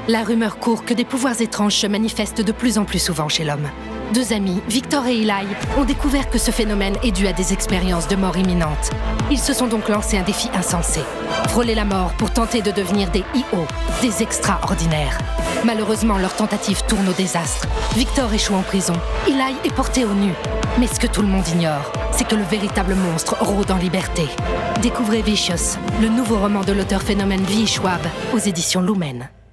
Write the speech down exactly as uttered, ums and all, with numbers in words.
La rumeur court que des pouvoirs étranges se manifestent de plus en plus souvent chez l'homme. Deux amis, Victor et Eli, ont découvert que ce phénomène est dû à des expériences de mort imminente. Ils se sont donc lancé un défi insensé. Frôler la mort pour tenter de devenir des I O, des extraordinaires. Malheureusement, leur tentative tourne au désastre. Victor échoue en prison. Eli est porté au nu. Mais ce que tout le monde ignore, c'est que le véritable monstre rôde en liberté. Découvrez Vicious, le nouveau roman de l'auteur phénomène V. Schwab, aux éditions Lumen.